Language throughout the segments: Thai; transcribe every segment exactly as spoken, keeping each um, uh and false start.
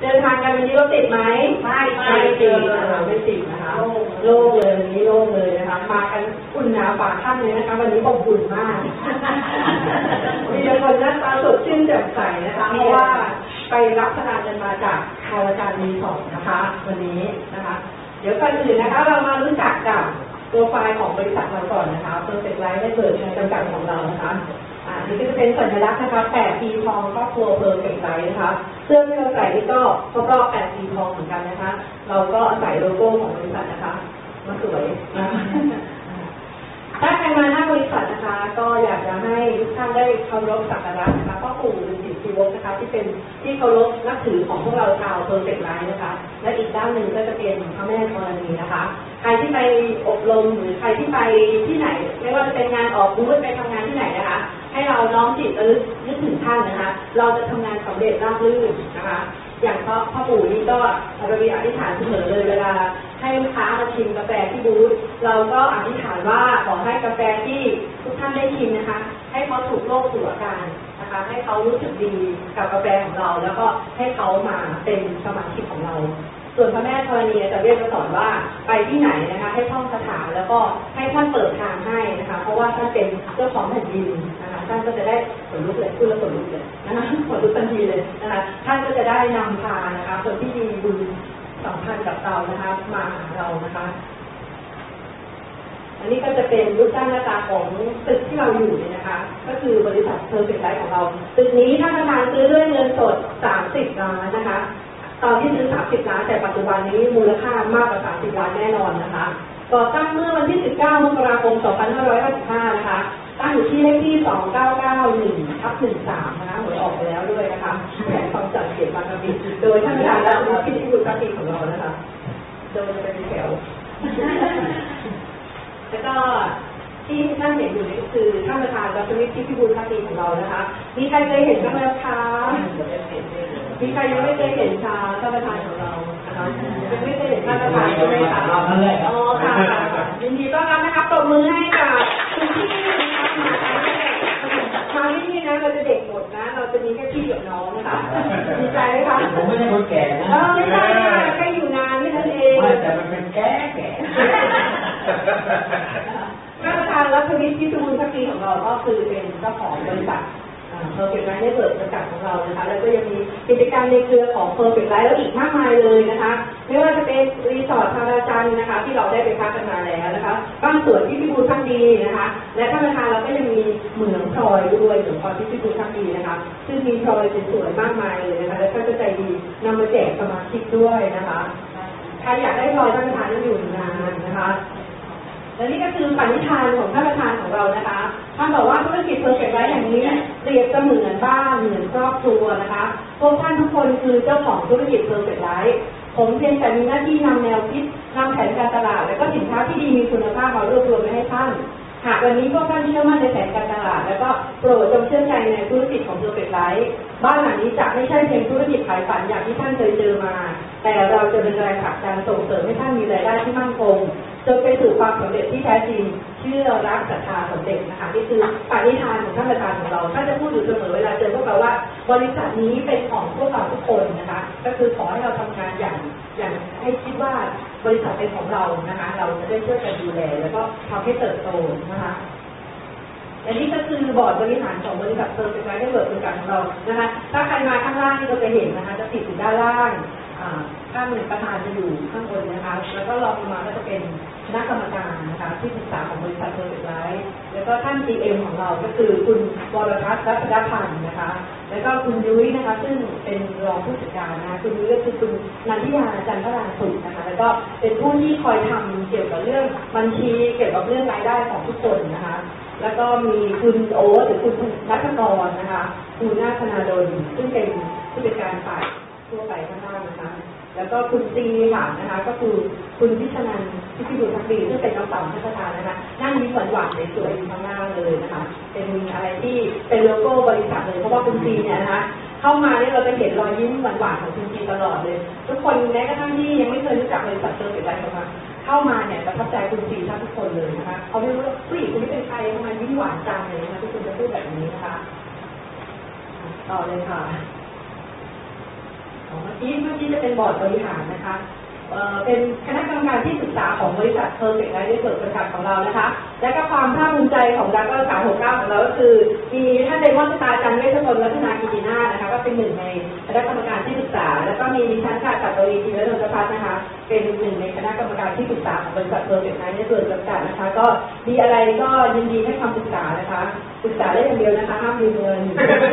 เดินทางกันวันนี้รถติดไหมไม่ไม่ติดนะคะไม่ติดนะคะโล่งเลยวันนี้โล่งเลยนะคะมากันอุ่นหนาฝาข้างเลยนะคะวันนี้อบอุ่นมากมีแต่คนหน้าตาสดชื่นแจ่มใสนะคะเพราะว่าไปรับพนันกันมาจากคาวาจารย์รีสอร์ทนะคะวันนี้นะคะเดี๋ยวก่อนอื่นนะคะเรามารู้จักกับโปรไฟล์ของบริษัทเราก่อนนะคะเปิดเซ็ตไลท์ได้เปิดในจำกัดของเรานะคะอ่านี่ก็จะเป็นสัญลักษณ์นะคะแปดปีทองครอบครัวเพอร์เฟกต์ไลท์นะคะเสื้อที่เราใส่นี่ก็ครบรอบแปดปีทองเหมือนกันนะคะเราก็ใส่โลโก้ของบริษัทนะคะมาสวยนะคะถ้าใครมาหน้าบริษัทนะคะก็อยากจะให้ทุกท่านได้เคารพสักการะนะคะพ่อปู่ฤาษีชีวกนะคะที่เป็นที่เคารพนับถือของพวกเราชาวเพอร์เฟกต์ไลท์นะคะและอีกด้านหนึ่งก็จะเป็นพระแม่ธรณีนะคะใครที่ไปอบรมหรือใครที่ไปที่ไหนไม่ว่าจะเป็นงานออกบูธไปทำงานที่ไหนนะคะให้เราน้อมจิตระลึกนึกถึงท่านนะคะเราจะทำงานสำเร็จราบรื่นนะคะอย่างพ่อพ่อปู่นี่ก็เรามีอธิษฐานเสมอเลยเวลาให้ลูกค้ามาชิมกาแฟที่บูธเราก็อธิษฐานว่าขอให้กาแฟที่ทุกท่านได้ชิมนะคะให้เขาถูกโรคถูกอาการนะคะให้เขารู้สึกดีกับกาแฟของเราแล้วก็ให้เขามาเป็นสมาชิกของเราส่วนพระแม่ธรณีจะเรียกมาสอนว่าไปที่ไหนนะคะให้ท่องคาถาแล้วก็ให้ท่านเปิดทางให้นะคะเพราะว่าท่านเป็นเจ้าของแผ่นดินนะคะท่านก็จะได้ผลลุกเลยพูดแล้วผลลุกเลยนะคะผลลุกทันทีเลยนะคะท่านก็จะได้นำพานะคะคนที่มีบุญสัมพันธ์กับเรานะคะมาหาเรานะคะอันนี้ก็จะเป็นรูปร่างหน้าตาของตึกที่เราอยู่เนี่ยนะคะก็คือบริษัทเพอร์เฟกต์ไลท์ของเราตึกนี้ท่านประธานซื้อด้วยเงินสดสามสิบล้านนะคะตอนที่ซื้อสามสิบล้านแต่ปัจจุบันนี้มูลค่ามากกว่าสามสิบล้านแน่นอนนะคะก่อตั้งเมื่อวันที่สิบเก้ามกราคมสองพันห้าร้อยห้าสิบห้านะคะตั้งอยู่ที่เลขที่สองเก้าเก้าหนึ่งทับหนึ่งสามนะคะหวยออกไปแล้วด้วยนะคะแผนความจัดเก็บบางกะปิโดยท่านประธานและผู้พิบูลพักดีของเรานะคะโดยจะเป็นแถวแล้วก็ที่ท่านเห็นอยู่นี่ก็คือท่านประธานรัฐวิทย์พิบูลพักดีของเรานะคะมีใครเคยเห็นบ้างไหมคะมีใครยังไม่เคยเห็นคะท่านประธานของเรานะคะยังไม่เคยเห็นท่านประธานใช่ไหมคะอ๋อค่ะยินดีต้อนรับนะคะปรบมือให้กับคุณพี่นะคะมาที่นี่นะเราจะเด็กหมดนะเราจะมีแค่พี่กับน้องนะคะดีใจไหมคะผมไม่ใช่คนแก่นะเออไม่ใช่แค่อยู่นานนี่นั่นเองแต่มันเป็นแก่แก่ท่านประธานรัฐวิทย์พิบูลพักดีของเราก็คือเป็นเจ้าของบริษัทเพอร์เฟกต์ไลท์ได้เปิดประกาศของเรานะคะแล้วก็ยังมีกิจการในเครือของเพอร์เฟกต์ไลท์แล้วอีกมากมายเลยนะคะไม่ว่าจะเป็นรีสอร์ททาราจันนะคะที่เราได้ไปพักกันมาแล้วนะคะบ้านสวนที่พิบูลพักดีนะคะและท่านประธานเราก็ยังมีเหมืองพลอยด้วยเหมืองพลอยที่พิบูลพักดีนะคะซึ่งมีพลอยสวยๆมากมายเลยนะคะและท่านก็ใจดีนำมาแจกสมาชิกด้วยนะคะใครอยากได้พลอยท่านประธานต้องอยู่นานนะคะและนี่ก็คือปณิธานของท่านประธานของเรานะคะท่านบอกว่าธุรกิจเพอร์เฟกต์ไลท์อย่างนี้เปรียบเสมือนบ้านเหมือนครอบครัวนะคะพวกท่านทุกคนคือเจ้าของธุรกิจเพอร์เฟกต์ไลท์ผมเพียงแต่มีหน้าที่นำแนวคิดนำแผนการตลาดและก็สินค้าที่ดีมีคุณภาพมารวบรวมไว้ให้ท่านหากวันนี้พวกท่านเชื่อมั่นในแผนการตลาดและก็โปรดจงเชื่อใจในธุรกิจของเพอร์เฟกต์ไลท์บ้านหลังนี้จะไม่ใช่เพียงธุรกิจขายฝันอย่างที่ท่านเคยเจอมาแต่เราจะเป็นแรงผลักดันส่งเสริมให้ท่านมีรายได้ที่มั่นคงจนไปสู่ความสำเร็จที่แท้จริงเชื่อรักศรัทธาสำเร็จนะคะนี่คือปณิธานของท่านประธานของเราท่านจะพูดอยู่เสมอเวลาเจอพวกเราว่าบริษัทนี้เป็นของพวกเราทุกคนนะคะก็คือขอให้เราทำงานอย่างอย่างให้คิดว่าบริษัทเป็นของเรานะคะเราจะได้ช่วยกันดูแลแล้วก็ทำให้เติบโตนะคะและนี่ก็คือบอร์ดบริหารของบริษัทเพอร์เฟกต์ไลท์ได้เปิดบริการของเรานะคะถ้าใครมาข้างล่างนี่เราจะเห็นนะคะจะติดอยู่ด้านล่างท่านประธานจะอยู่ข้างบนนะคะแล้วก็รองลงมาก็จะเป็นคณะกรรมการนะคะที่ปรึกษาของบริษัทเพอร์เฟกต์ไลท์แล้วก็ท่าน จี เอ็ม ของเราก็คือคุณวรทัศน์รัตนพันธ์นะคะแล้วก็คุณยุ้ยนะคะซึ่งเป็นรองผู้จัดการนะคุณยุ้ยก็คือคุณนันทิยาจันทรางสุขนะคะแล้วก็เป็นผู้ที่คอยทำเกี่ยวกับเรื่องบัญชีเกี่ยวกับเรื่องรายได้ของทุกคนนะคะแล้วก็มีคุณโอ๊ตหรือคุณรัตกรนะคะคุณนาธนาดลซึ่งเป็นผู้จัดการฝ่ายทั่วไปข้างล่างนะคะแล้วก็คุณซีค่ะนะคะก็คือคุณพิชนันท์พิพิบูลพักดีซึ่งเป็นน้องสาวท่านประธานนะคะนั่งยิ้มหวานๆสวยๆอยู่ข้างล่างเลยนะคะเป็นอะไรที่เป็นโลโก้บริษัทเลยเพราะว่าคุณซีเนี่ยนะคะเข้ามาเนี่ยเราจะเห็นรอยยิ้มหวานๆของคุณซีตลอดเลยทุกคนแม้กระทั่งที่ยังไม่เคยรู้จักบริษัทเพอร์เฟกต์ไลท์มาเข้ามาเนี่ยประทับใจคุณซีทุกคนเลยนะคะเขาไม่รู้ว่าผู้หญิงคนนี้เป็นใครทำไมยิ้มหวานจังเลยนะคะทุกคนจะพูดแบบนี้นะคะต่อเลยค่ะขอมาที่เมื่อกี้จะเป็นบอร์ดบริหารนะคะเป็นคณะกรรมการที่ปรึกษาของบริษัท Perfect Life Network บริษัทของเรานะคะและก็ความภาคภูมิใจของดับเบิลสามหกเก้าของเราก็คือมีท่านไดมอนด์ตาจันเวชพลวัฒนากิตินาถนะคะก็เป็นหนึ่งในคณะกรรมการที่ปรึกษาแล้วก็มีดิฉันค่ะกับตัวเองทีและนนทพัฒน์นะคะเป็นหนึ่งในคณะกรรมการที่ปรึกษาของบริษัท Perfect Life Network บริษัทนะคะก็มีอะไรก็ยินดีให้คำปรึกษานะคะปรึกษาได้อย่างเดียวนะคะห้ามยืมเงิน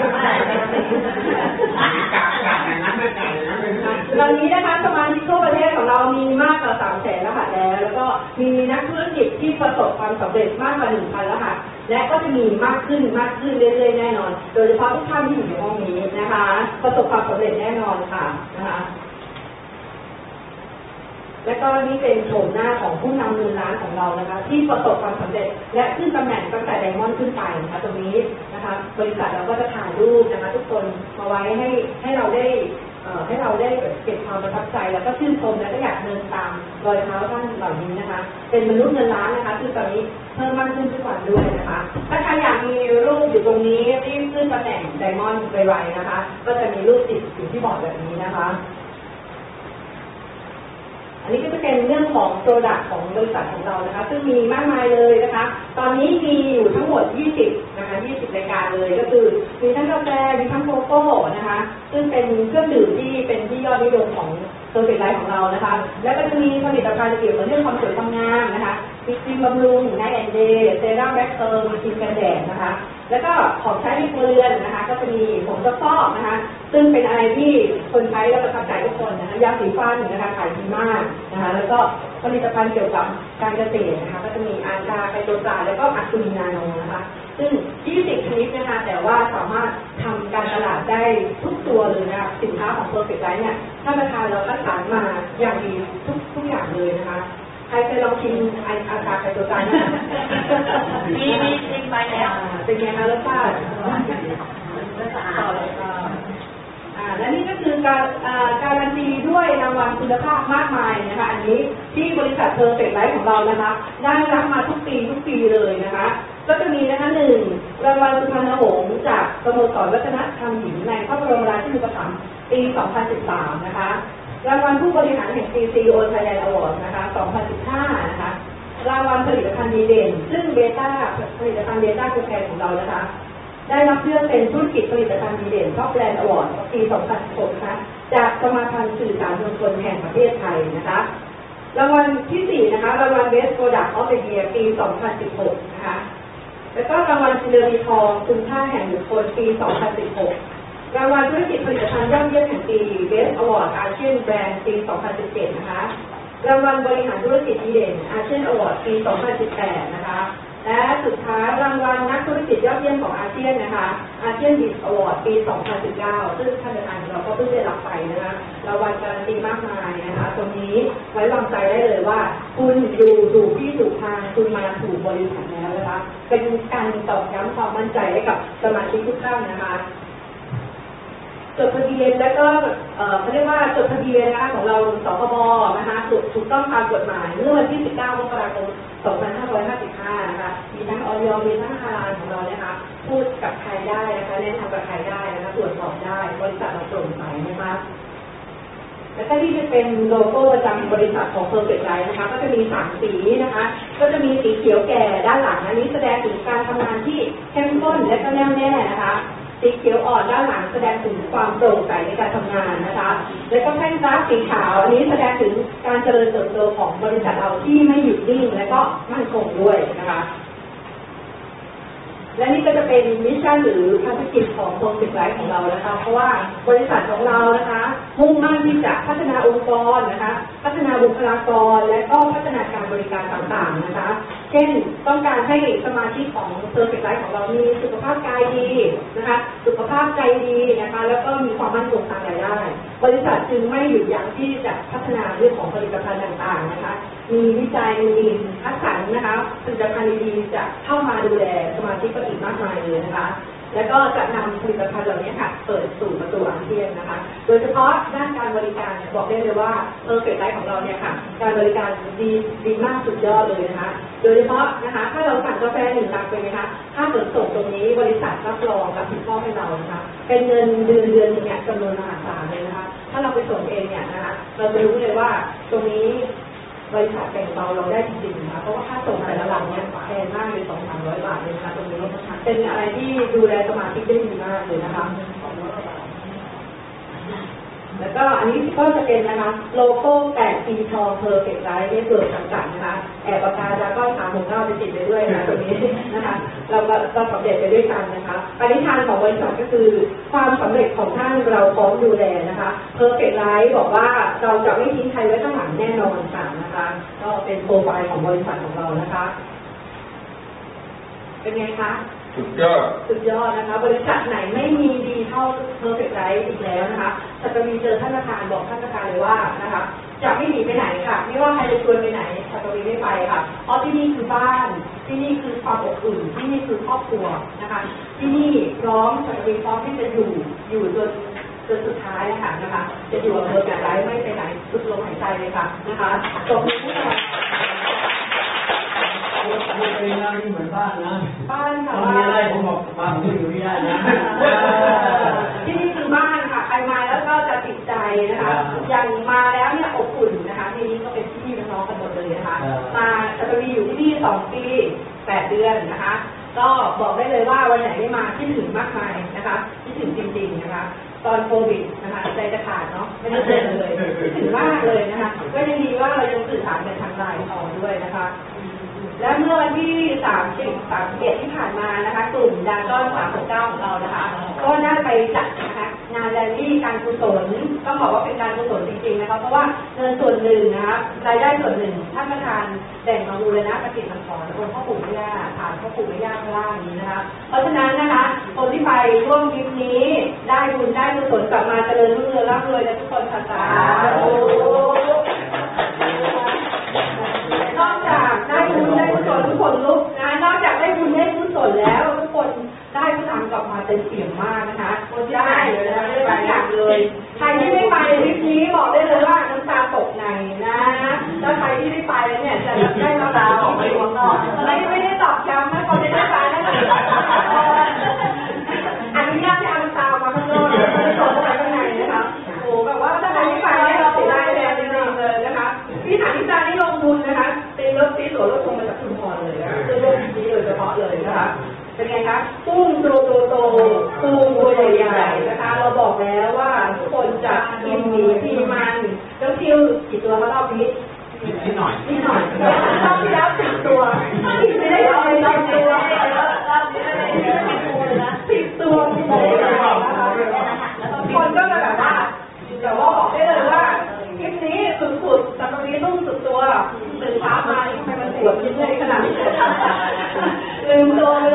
ตอนนี้นะคะสมาชิกทั่วประเทศของเรามีมากกว่าสามแสนรหัสแล้วแล้วก็มีนักธุรกิจที่ประสบความสำเร็จมากกว่าหนึ่งพันรหัสและก็จะมีมากขึ้นมากขึ้นเรื่อยๆแน่นอนโดยเฉพาะทุกท่านที่อยู่ในห้องนี้นะคะประสบความสำเร็จแน่นอนค่ะนะคะและก็นี่เป็นโฉมหน้าของผู้นำเงินล้านของเรานะคะที่ประสบความสำเร็จและขึ้นตำแหน่งตั้งแต่ไดมอนด์ขึ้นไปนะคะตรงนี้นะคะบริษัทเราก็จะถ่ายรูปนะคะทุกคนมาไว้ให้ให้เราได้ให้เราได้เก็บความประทับใจแล้วก็ชื่นชมและก็อยากเดินตามรอยเท้าท่านเหล่านี้นะคะเป็นมนุษย์เงินล้านนะคะซึ่งตอนนี้เพิ่มมากขึ้นทุกวันด้วยนะคะถ้าใครอยากมีรูปอยู่ตรงนี้ที่ขึ้นตำแหน่งไดมอนด์ไวๆนะคะก็จะมีรูปติดอยู่ที่บอร์ดแบบนี้นะคะอันนี้ก็จะเป็นเรื่องของโปรดักต์ของบริษัทของเรานะคะซึ่งมีมากมายเลยนะคะตอนนี้มีอยู่ทั้งหมดยี่สิบนะคะยี่สิบรายการเลยก็คือมีทั้งกาแฟมีทั้งโกโก้นะคะซึ่งเป็นเครื่องดื่มที่เป็นที่ยอดนิยมของโซเชียลไลฟ์ของเรานะคะแล้วก็จะมีผลิตภัณฑ์เกี่ยวกับเรื่องความสวยความงามนะคะมีครีมบำรุงไนท์แอนด์เดย์เซรั่มแบล็คเซอร์มีครีมกันแดดนะคะแล้วก็ของใช้ในครัวเรือนนะคะก็จะมีผงซักฟอกนะคะซึ่งเป็นอะไรที่คนใช้แล้วประทับใจทุกคนนะคะยาสีฟันนะคะขายดีมากนะคะแล้วก็ผลิตภัณฑ์เกี่ยวกับการเกษตรนะคะก็จะมีอาร์ตาไคโตซาแล้วก็อะคูมินาโนนะคะซึ่งยี่สิบชนิดนะคะแต่ว่าสามารถทำการตลาดได้ทุกตัวเลยนะคะสินค้าของ Perfect Life เนี่ยท่านประธานเราคัดสรรมาอย่างดีทุกทุกอย่างเลยนะคะใครเคยลองชิมอาร์ตาไคโตซาเนี่ยมีมีชิมไปแล้วเป็นไงคะรสชาติต่อเลยค่ะและนี่ก็คือการการันตีด้วยรางวัลคุณภาพมากมายนะคะอันนี้ที่บริษัท Perfect Life ของเรานะคะได้รับมาทุกปีทุกปีเลยนะคะก็จะมีนะคะหนึ่งรางวัลสุพรรณหงส์จากสโมสรวัฒนธรรมหญิงในพระบรมราชูปถัมภ์ปี สองพันสิบสาม นะคะรางวัลผู้บริหารแห่งปี ซี อี โอ Thailand Award นะคะ สองพันสิบห้า นะคะรางวัลผลิตภัณฑ์ดีเด่นซึ่งเบต้าผลิตภัณฑ์เบต้าคูแคนของเรานะคะได้รับเลือกเป็นธุรกิจผลิตภัณฑ์ดีเด่นท็อปแบรนด์อวอร์ดปี สองพันสิบหก นะคะจากสมาพันธ์สื่อสารมวลชนแห่งประเทศไทยนะคะรางวัลที่สี่นะคะรางวัล Best Product of the Year ปี สองพันสิบหก นะคะแล้วก็รางวัลซิลเวอรี่ทองคุณค่าแห่งบุคคลปี สองพันสิบหก รางวัลธุรกิจผลิตภัณฑ์ยอดเยี่ยมแห่งปี Best Award Asian Brand ปี สองพันสิบเจ็ด นะคะรางวัลบริหารธุรกิจดีเด่น Asian Award ปี สองพันสิบแปด นะคะและสุดท้ายรางวัลนักธุรกิจยอดเยี่ยมของอาเซียนนะคะอาเซียนบิสอวอร์ดปี สองพันสิบเก้า ซึ่งท่านประธานเราก็เพิ่งได้รับไปนะคะรางวัลการันตีมากมายนะคะตรงนี้ไว้วางใจได้เลยว่าคุณอยู่ถูกที่ถูกทางคุณมาถูกบริษัทแล้วนะคะเป็นการตอกย้ำความมั่นใจให้กับสมาชิกทุกท่านนะคะจดทะเบียนแล้วก็เขาเรียกว่าจดทะเบียนนะคะของเราสคบนะคะถูกต้องตามกฎหมายเมื่อวันที่ สิบเก้ามกราคม สองพันห้าร้อยห้าสิบห้า นะคะมีทั้งออยมีทั้งฮาลาลของเรานะคะพูดกับใครได้นะคะแนะนำกับใครได้นะคะตรวจสอบได้บริษัทเราโปร่งใสนะคะแล้วก็ที่จะเป็นโลโก้ประจำบริษัทของ Perfect Life นะคะก็จะมีสามสีนะคะก็จะมีสีเขียวแก่ด้านหลังอันนี้แสดงถึงการทำงานที่เข้มข้นและก็แน่วแน่นะคะสีเขียวอ่อนด้านหลังแสดงถึงความโปร่งใสในการทำงานนะคะแล้วก็แท่งกราฟสีขาวอันนี้แสดงถึงการเจริญเติบโตของบริษัทเราที่ไม่หยุดนิ่งและก็มั่นคงด้วยนะคะและนี่ก็จะเป็นมิชชั่นหรือภารกิจของPerfect Lifeของเรานะคะเพราะว่าบริษัทของเรานะคะมุ่งมั่นที่จะพัฒนาองค์กรนะคะพัฒนาบุคลากรและก็พัฒนาการบริการต่างๆนะคะเช่นต้องการให้สมาชิกของPerfect Lifeของเรามีสุขภาพกายดีนะคะสุขภาพใจดีนะคะแล้วก็มีความมั่นคงทางรายได้บริษัทจึงไม่หยุดยั้งที่จะพัฒนาเรื่องของผลิตภัณฑ์ต่างๆนะคะมีวิจัยมีคัดสรรนะคะผลิตภัณฑ์ดีๆจะเข้ามาดูแลสมาชิกก็อีกมากมายเลยนะคะแแล้วก็จะนำผลิตภัณฑ์เหล่านี้ค่ะเปิดสู่ประตูอาเซียนนะคะ โดยเฉพาะด้านการบริการบอกได้เลยว่าเพอร์เฟคไลฟ์ของเราเนี่ยค่ะการบริการดีดีมากสุดยอดเลยนะคะโดยเฉพาะนะคะถ้าเราสั่งกาแฟหนึ่งตักไปนะคะค่าขนส่งตรงนี้บริษัทรับรองรับผิดชอบให้เรานะคะเป็นเงินเดือนเดือนเนี่ยจำนวนมหาศาลเลยนะคะถ้าเราไปส่งเองเนี่ยนะคะเราจะรู้เลยว่าตรงนี้บริษัทแบ่งเบาเราได้จริงๆนะคะเพราะว่าค่าส่งแต่ละหลังเนี่ยแพงมากเลยสองสามร้อยบาทเลยนะคะตรงนี้เป็นอะไรที่ดูแลสมาชิกได้ดีมากเลยนะคะแล้วก็อันนี้ก็จะเป็นนะคะโลโก้แปดปีทองเพอร์เฟคไลท์ในส่วนจำกัดนะคะแอบปากกาแล้วก็สามหกเก้าไปติดไปด้วยนะตรงนี้นะคะเราก็เราสำเร็จไปด้วยกันนะคะปณิธานของบริษัทก็คือความสำเร็จของท่านเราพร้อมดูแลนะคะเพอร์เฟคไลท์บอกว่าเราจะไม่ทิ้งใครไว้ข้างหลังแน่นอนค่ะนะคะก็เป็นโปรไฟล์ของบริษัทของเรานะคะเป็นไงคะสุดยอดสุดยอดนะคะบริษัทไหนไม่มีดีเท่าเพอร์เฟคไลท์อีกแล้วนะคะสัตวีเจอท่านประธานบอกท่านประธานเลยว่านะคะจะไม่หนีไปไหนค่ะไม่ว่าใครจะชวนไปไหนสัตวีไม่ไปค่ะเพราะที่นี่คือบ้านที่นี่คือความอบอุ่นที่นี่คือครอบครัวนะคะที่นี่พร้อมสัตวีพร้อมที่จะอยู่อยู่จนจนสุดท้ายค่ะนะคะจะอยู่กับเพอร์เฟคไลท์ไม่ไปไหนสุดลมหายใจเลยค่ะนะคะจบที่เราไม่เป็นนะนี่เหมือนบ้านนะบ้านค่ะมีอะไรผมบอกบ้านผมอยู่ไม่ได้นะที่นี่คือบ้านค่ะใครมาแล้วก็จะติดใจนะคะอย่างมาแล้วเนี่ยอบอุ่นนะคะที่นี่ก็เป็นพี่น้องกันหมดเลยนะคะมาจะมีอยู่ที่นี่สองปีแปดเดือนนะคะก็บอกได้เลยว่าวันไหนไม่มาที่ถึงมากมายนะคะที่ถึงจริงๆนะคะตอนโควิดนะคะใจจะขาดเนาะไม่ได้เจอเลยถึงมากเลยนะคะก็ยังดีว่าเรายังสื่อสารกันทางไลน์ต่อด้วยนะคะและเมื่อวันที่สามสิบ สามสิบเอ็ดที่ผ่านมานะคะกลุ่มดาก้อนสามหกเก้าของเรานะคะก็ได้ไปจัดนะคะงานแรลลี่การกุศลต้องบอกว่าเป็นการกุศลจริงๆนะคะเพราะว่าเงินส่วนหนึ่งนะคะรายได้ส่วนหนึ่งท่านประธานแบ่งมาบูรณะปฏิสังขรณ์องค์พ่อปู่แม่ย่าฐานพ่อปู่แม่ย่าข้างล่างนี้นะคะเพราะฉะนั้นนะคะคนที่ไปร่วมทริปนี้ได้บุญได้กุศลกลับมาเจริญรุ่งเรืองร่ำรวยและทุกคนค่ะสาธุนอกจากได้บุญได้กุศลทุกคนลุกนะนอกจากได้บุญได้กุศลแล้วทุกคนได้พลังกลับมาเต็มเปี่ยมมากนะคะคนได้เลยนะคะได้ทุกอย่างเลยใครที่ไม่ไปทริปนี้บอกได้เลยว่าน้ำตาตกในนะแล้วใครที่ไม่ไปเนี่ยจะได้น้ำตาออกไปหัวก่อนไม่ไม่ได้ตอบย้ำนะคนที่ไม่ไปนะคะอนุญาตให้เอาน้ำตาออกมาข้างนอกไม่ได้ตกเข้าไปข้างในนะคะโอ้แบบว่าถ้าใครไม่ไปเนี่ยเราเสียดายแทนจริงๆเลยนะคะพี่ฐานที่การที่ลงทุนนะคะเป็นรถซีสวนรถทงมาจากชุมพรเลยนะคือรถนี้โดยเฉพาะเลยนะคะเป็นไงคะกุ้งโตโตโตปูตัวใหญ่ๆนะคะเราบอกแล้วว่าทุกคนจะกินหมีพีมันแล้วคิวกี่ตัวคะรอบนี้นิดหน่อยนิดหน่อยรอบที่แล้วสิบตัวสิบไม่ได้เอาไปรอบตัวสิบตัวคนก็แบบว่าแต่ว่าบอกได้เลยว่าคลิปนี้สุดๆสำหรับนี้ต้องสุดตัวตื่นเช้ามาทำไมมันปวดยิ่งใหญ่ขนาดนี้ลืมตัวเล